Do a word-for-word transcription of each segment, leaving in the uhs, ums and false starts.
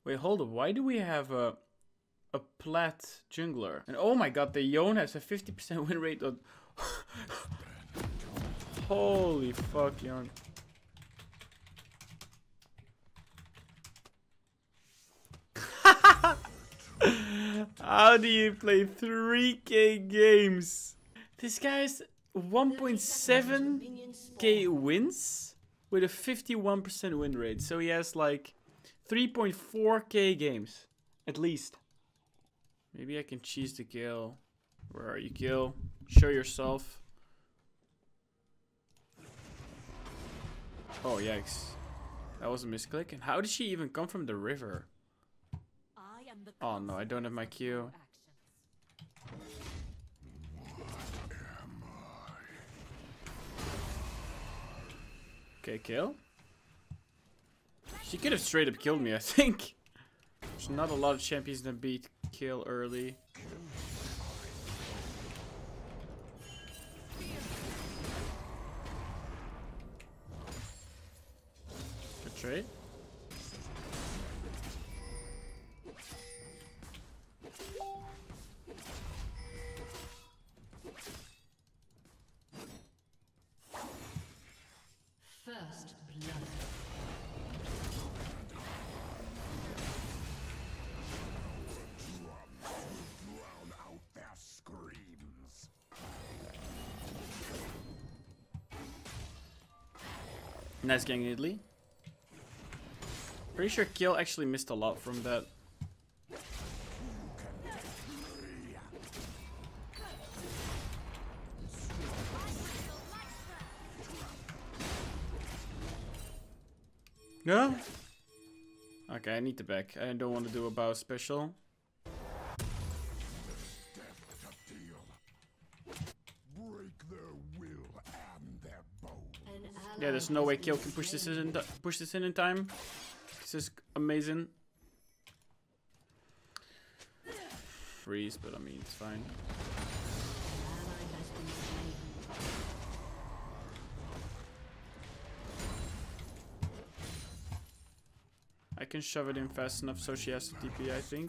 Wait, hold up. Why do we have a a plat jungler? And oh my god, the Sion has a fifty percent win rate on... Holy fuck, Sion. How do you play three K games? This guy's one point seven K wins with a fifty-one percent win rate. So he has like three point four K games, at least. Maybe I can cheese the kill. Where are you, kill? Show yourself. Oh, yikes. That was a misclick. And how did she even come from the river? Oh no, I don't have my Q. Okay, kill. She could have straight up killed me, I think. There's not a lot of champions that beat kill early. Good trade. First blood. Drown out their screams. Nice gang Italy. Pretty sure Kill actually missed a lot from that. No? Okay, I need the back. I don't want to do a bow special. Break their will and their bones. Yeah, there's no way Kill can push this in push this in in time. This is amazing. Freeze, but I mean it's fine. I can shove it in fast enough so she has to T P, I think.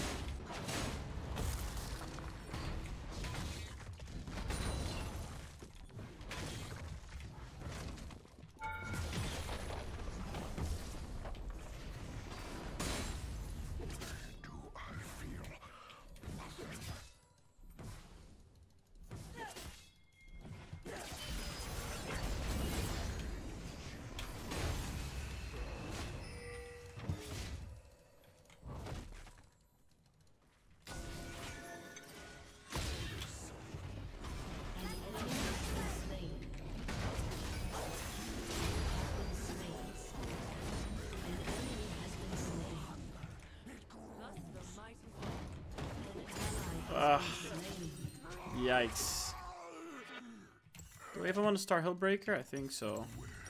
Ugh. Yikes. Do we even want to start Hillbreaker? I think so.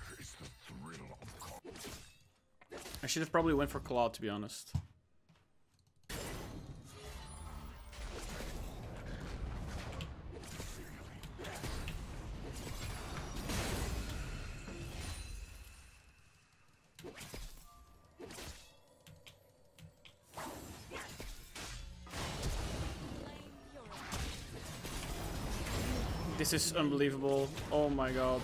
I should have probably went for Claw, to be honest. This is unbelievable. Oh my god.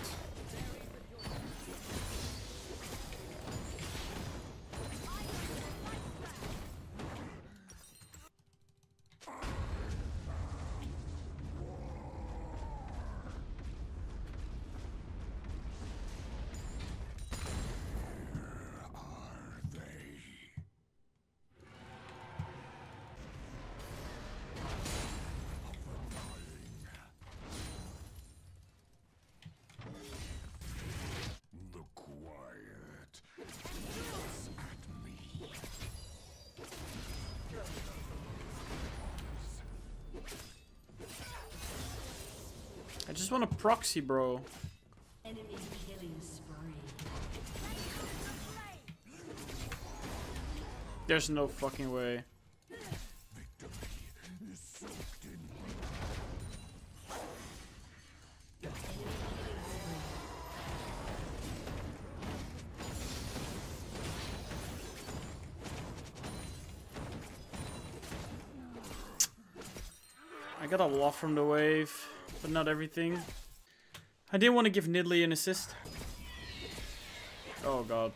I just want a proxy, bro. Enemy killing spree. There's no fucking way. I got a lot from the wave, but not everything. I didn't want to give Nidalee an assist. Oh god.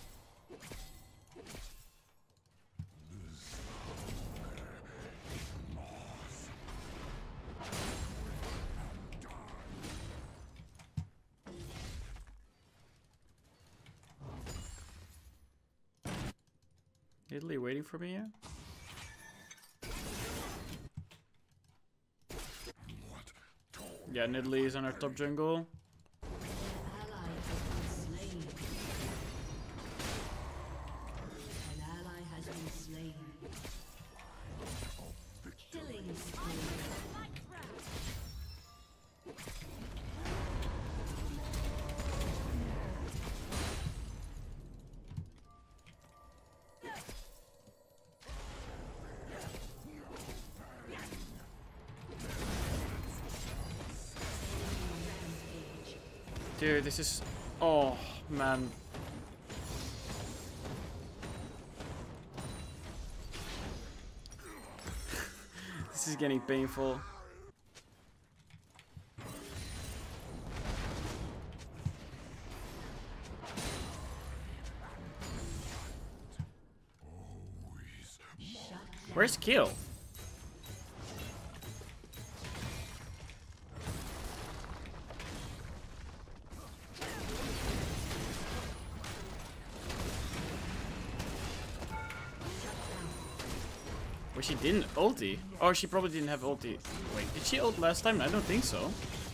Nidalee waiting for me here? Yeah, Nidalee is on our top jungle. Dude, this is... Oh, man. This is getting painful. Where's Kill? Well, she didn't ulti. Oh, she probably didn't have ulti. Wait, did she ult last time? I don't think so.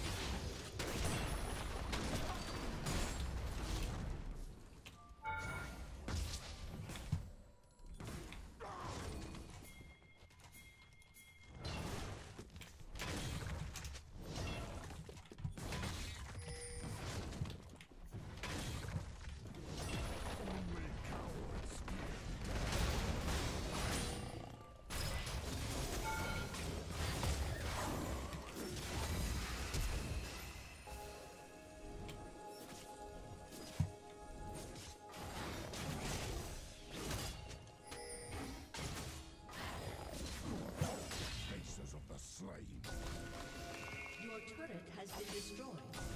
Your turret has been destroyed.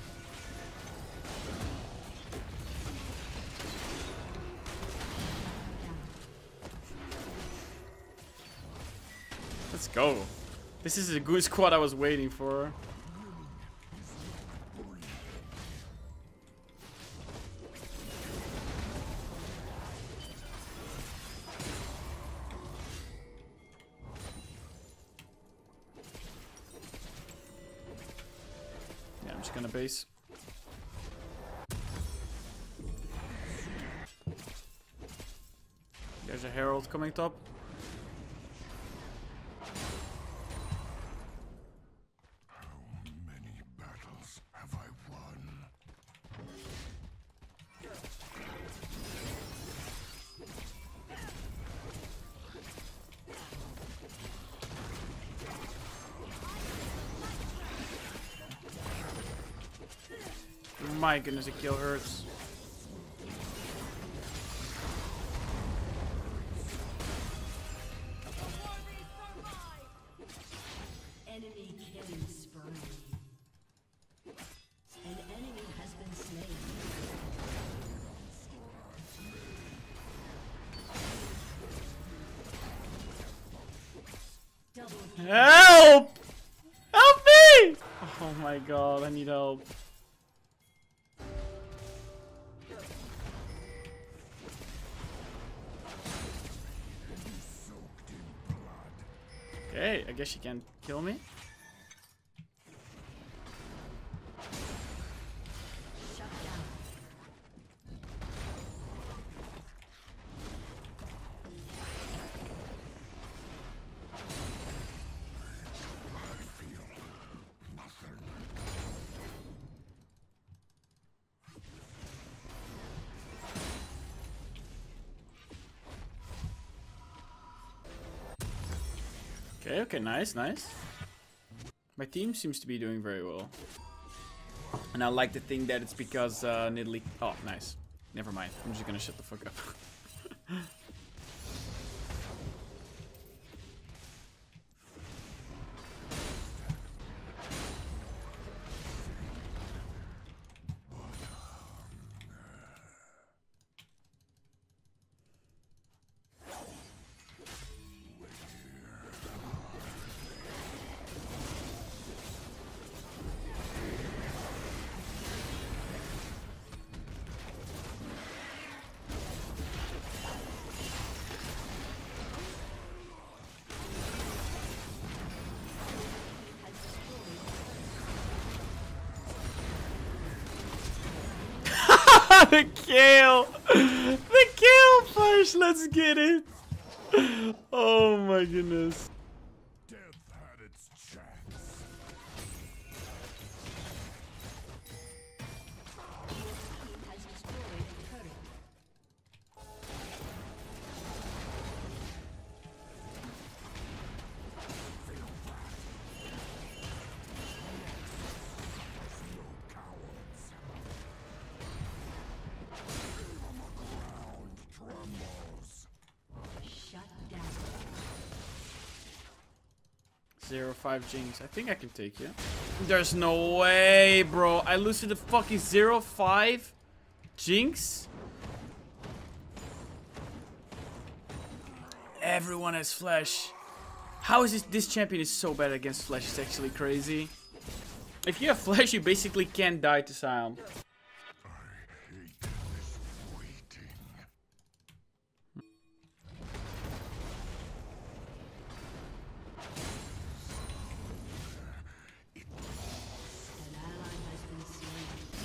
Let's go. This is a good squad I was waiting for. Yeah, I'm just gonna base. There's a Herald coming top. My goodness, the kill hurts. Enemy killing spree. An enemy has been slain. Double kill. Help! Help me! Oh my god, I need help. Okay, I guess she can't kill me. Shut down. Okay, okay, nice, nice. My team seems to be doing very well. And I like to think that it's because uh, Nidalee... Oh, nice. Never mind. I'm just gonna shut the fuck up. the kill! The kill push! Let's get it! Oh my goodness. Death had its chance. Has destroyed a turret. Trembles. Shut down. Zero five Jinx. I think I can take you. There's no way, bro. I lose to the fucking zero five Jinx. Everyone has flash. How is this? This champion is so bad against flash. It's actually crazy. If you have flash, you basically can't die to Sion. I hate this waiting. An ally has been slain.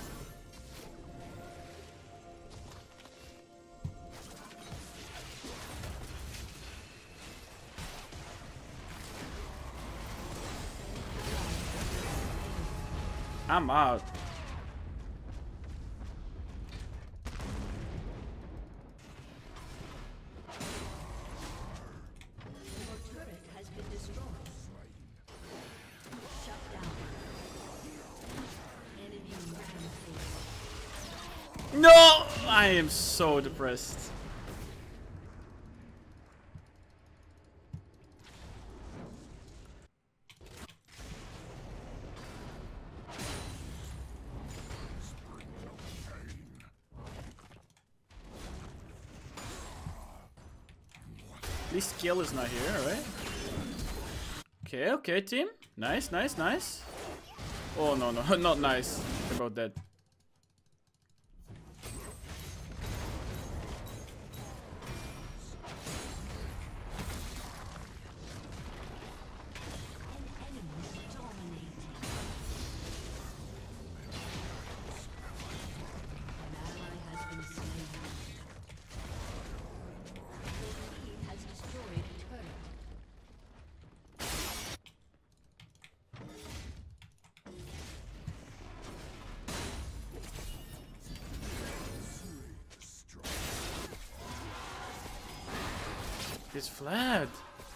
I'm out. Your turret has been destroyed. Shut down. Enemy rampage. No! I am so depressed. At least Kill is not here, right? Okay, okay, team. Nice, nice, nice. Oh, no, no, not nice. About that. It's Vlad.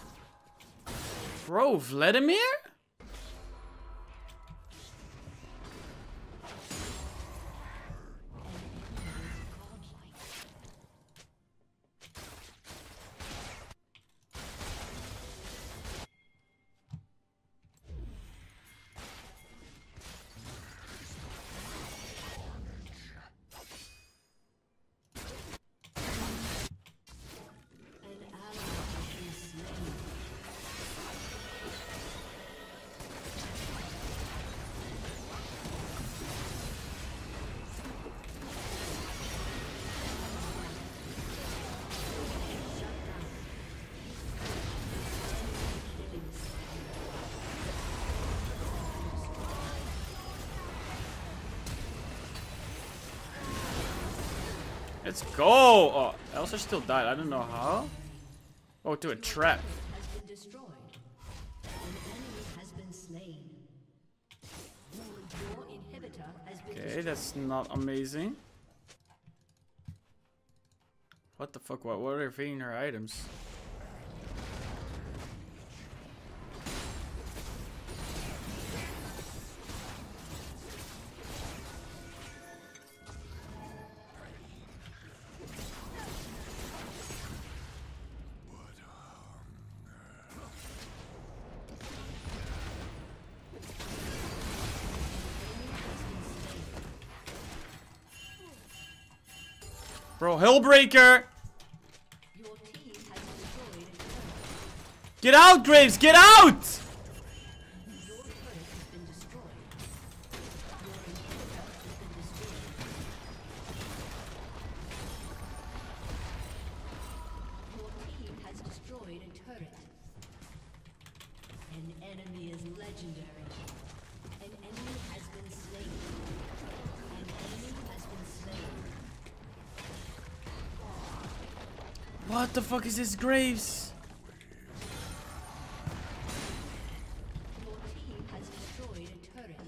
Bro, Vladimir? Let's go! Oh, Elsa still died. I don't know how. Oh, to a trap. Has been destroyed. An enemy has been slain. Your inhibitor has been Okay, that's not amazing. What the fuck? What, what are they feeding her items? Bro, Hellbreaker! Your team has destroyed a turret. Get out, Graves! Get out! Your turret has been destroyed. Your inhibitor has been destroyed. Your team has destroyed a turret. An enemy is legendary. An enemy has been slain. An enemy has been slain. What the fuck is this, Graves? Your team has destroyed a turret.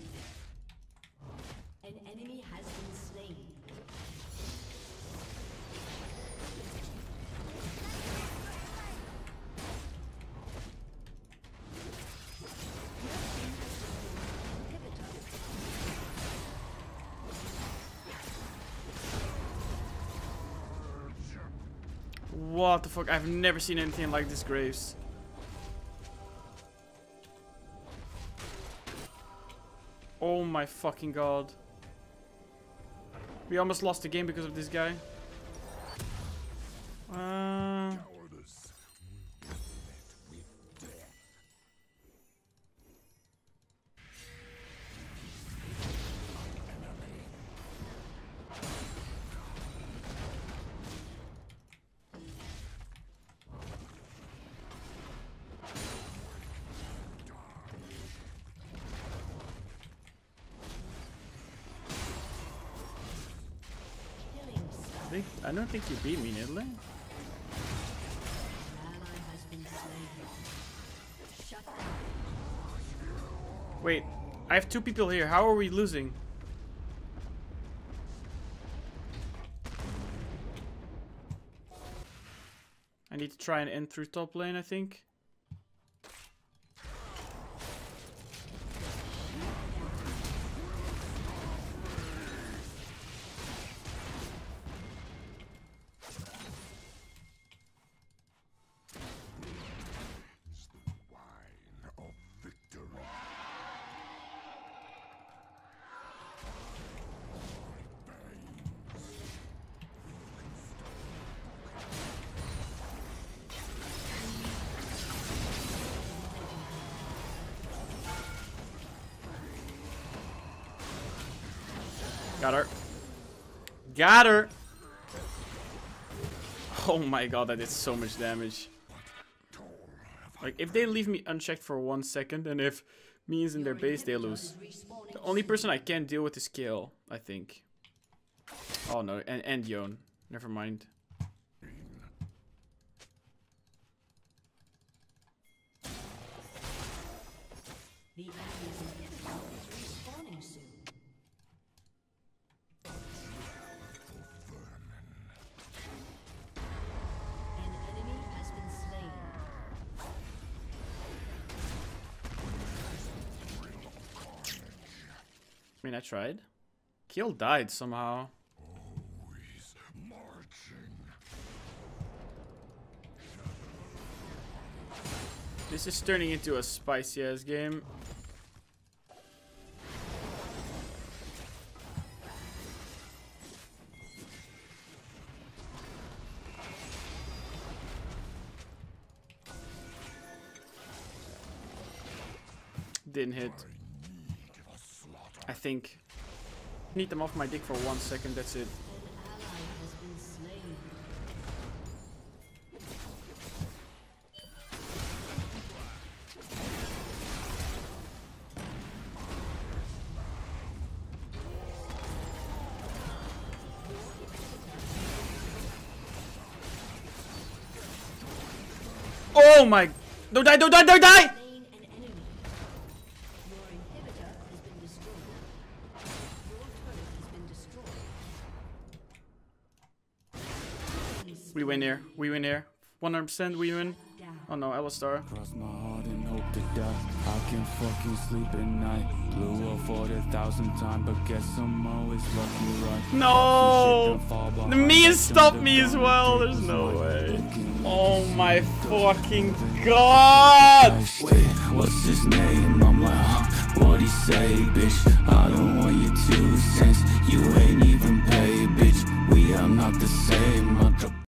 An enemy has been slain. What the fuck? I've never seen anything like this, Graves. Oh my fucking god. We almost lost the game because of this guy. Uh, Cowardice will be met with death. Killing spree. I, think, I don't think you beat me, Italy. An ally has been slain. Shut down. Wait, I have two people here. How are we losing? I need to try and end through top lane, I think. Is the wine of victory. Got her. Got her! Oh my god, that did so much damage. Like, if they leave me unchecked for one second, and if me is in their base, they lose. The only person I can't deal with is Kill, I think. Oh no, and, and Yon. Never mind. The enemy's inhibitor is respawning soon. An enemy has been slain. I mean, I tried. Kill died somehow. Always marching. This is turning into a spicy ass game. Didn't hit. Need a slaughter. I think. Need them off my dick for one second, that's it. An ally has been slain. Oh my! Don't die! Don't die! Don't die! Slain an enemy. Your inhibitor has been destroyed. Your turret has been destroyed. We win here. We win here. one hundred percent we win. Down. Oh no, Alistar. Cross my heart and hope to die. I can fucking sleep at night. Blew up for the thousandth time, but guess I'm always lucky, right? No! The me stopped me as well. There's no way. Oh my fucking god! Wait, what's his name? I'm like, huh? What'd he say, bitch? I don't want you to sense